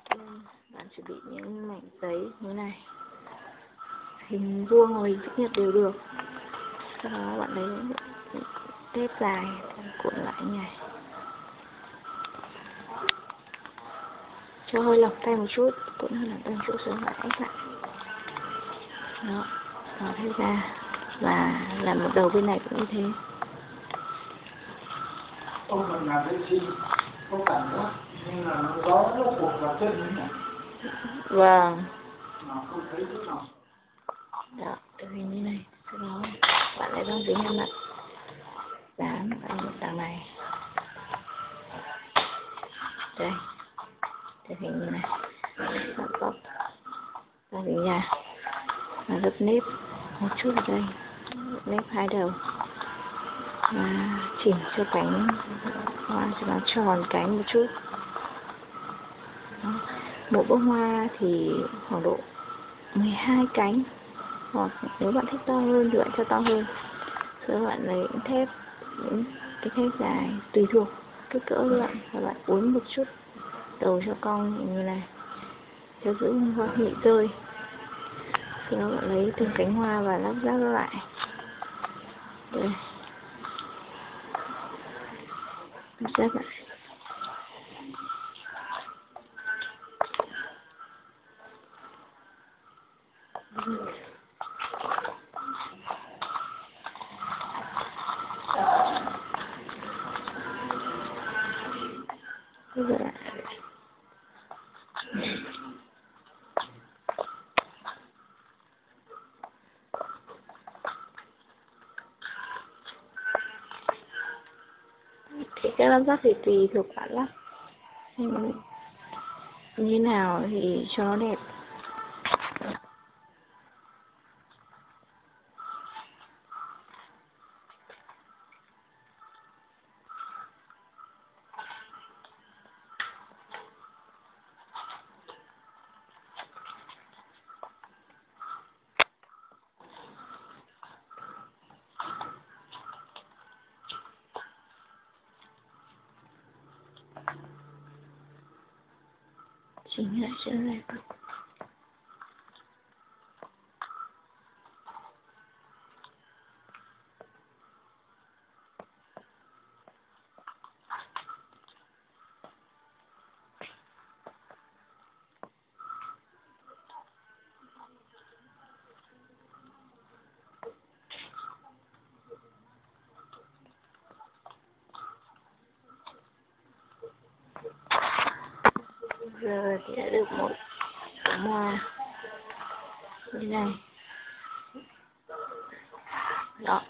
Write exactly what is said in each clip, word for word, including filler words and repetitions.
Nên bạn chuẩn bị những mảnh giấy như này, hình vuông hoặc hình chữ nhật đều được. Sau đó bạn lấy tép dài cuộn lại như này, cho hơi lỏng tay một chút, cuộn hơi lỏng tay một chút rồi bạn ép lại. Đó, bỏ thêm ra và làm một đầu bên này cũng như thế. Ông mình làm vệ sinh có cảm giác như là nó gió nó buộc vào chân như này. Vâng. Mà không thấy chút nào. Đó, hình như này. Sau đó bạn lại băng dính lên mặt, dán ở đằng này. Đây, đây hình như này. Bạn bóp băng dính ra và gấp nếp một chút ở đây, nếp hai đầu và chỉnh cho cánh hoa cho nó tròn cánh một chút. Đó. Một bông hoa thì khoảng độ mười hai cánh, hoặc nếu bạn thích to hơn thì bạn cho to hơn. Sau đó bạn lấy những thép, những cái thép dài tùy thuộc kích cỡ của bạn, và bạn uốn một chút đầu cho cong như này cho giữ hoa không bị rơi. Sau đó bạn lấy từng cánh hoa và lắp ráp lại. Đây, lắp ráp lại. Bây giờ lại thì cái lắp ráp thì tùy thuộc bạn lắp như nào thì cho nó đẹp. Chỉnh lại trở lại. Giờ thì đã được một cánh hoa như này. Đó.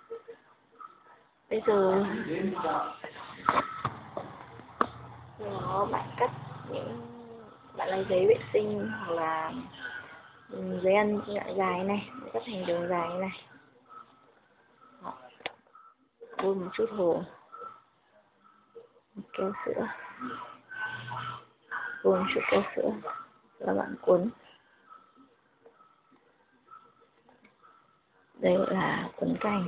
Bây giờ nó bạn cắt những bạn lấy giấy vệ sinh hoặc là giấy ăn loại dài này, cắt thành đường dài như này. Đó. Bôi một chút hồ, keo sữa, bôi một chút keo sữa và bạn cuốn. Đây gọi là cuốn cành.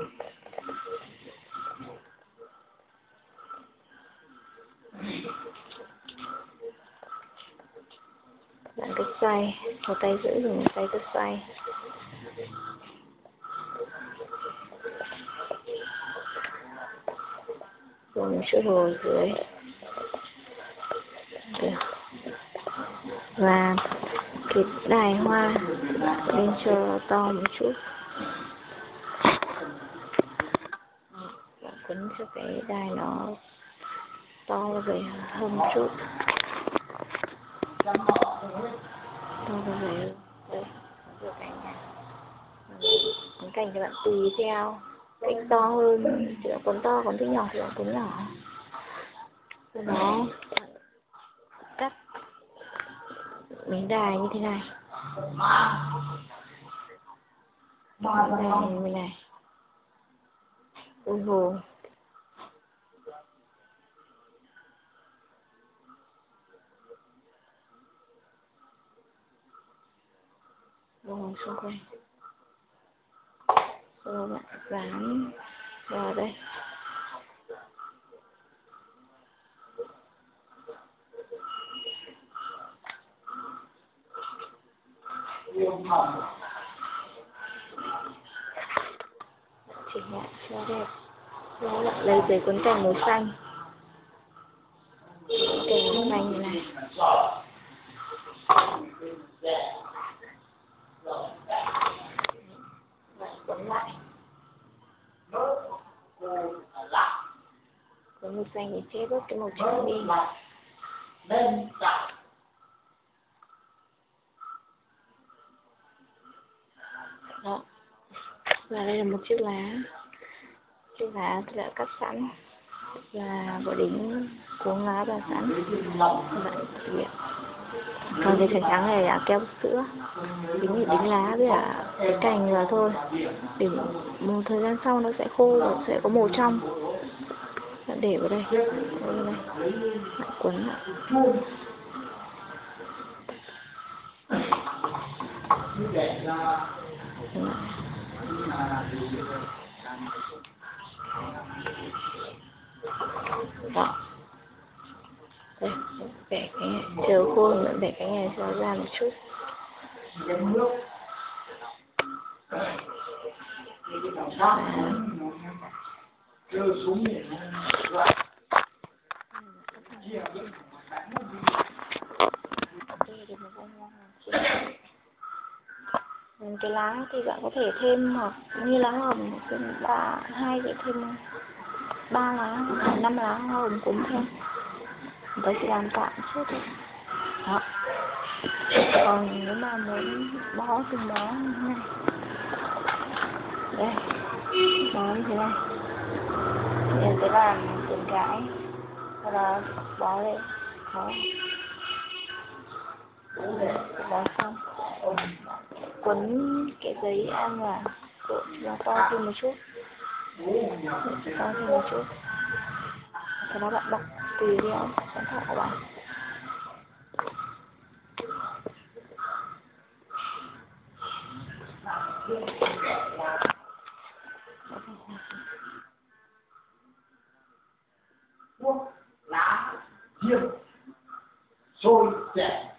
Bạn cứ xoay, một tay giữ rồi một tay cứ xoay. Rồi một chút hồ dưới. Được. Và cái đài hoa lên cho to một chút. Bạn quấn cho cái đài nó to về hơn một chút. To về đây, rồi cành này. Cuốn cành thì bạn tùy theo cách to hơn, thì bạn cuốn to, còn thích nhỏ thì bạn cuốn nhỏ. Sau đó cắt miếng đài như thế này, miếng đài như thế này, bôi hồ. Bôi hồ xung quanh. Rồi bạn dán vào đây. trong phòng chỉnh lại cho đẹp. Rồi lại lấy giấy cuốn cảnh màu xanh, cảnh màu xanh như này. Lại cuốn lại. Cuốn màu xanh thì che bớt cái màu trắng đi. Đó. Và đây là một chiếc lá. Chiếc lá tôi đã cắt sẵn và bỏ đính cuống lá vào sẵn. Lại thực hiện. Còn cái trắng trắng này là keo sữa, đính để đính lá với cả cái cành vào thôi. Để một thời gian sau nó sẽ khô và sẽ có màu trong. Để vào đây, đây, đây. Lại cuốn lại. Đó. Đây, bẻ cái này, chờ khô nữa, bẻ cái này cho ra một chút. À. Cái lá thì bạn có thể thêm hoặc như lá hồng thêm ba hai cái thêm ba lá hoặc năm lá hồng cũng thêm. Tôi sẽ làm tạm trước thôi. Đó. Còn nếu mà muốn bó từng bó như thế này, đây, bó như thế này, thì sẽ làm từng cái, sau đó bó lên, đó, bó xong, quấn cái giấy ăn và cuộn nó to thêm một chút, to thêm một chút, sau đó bạn bọc tùy theo sáng tạo của bạn. Thuốc lá diêm sôi chẻ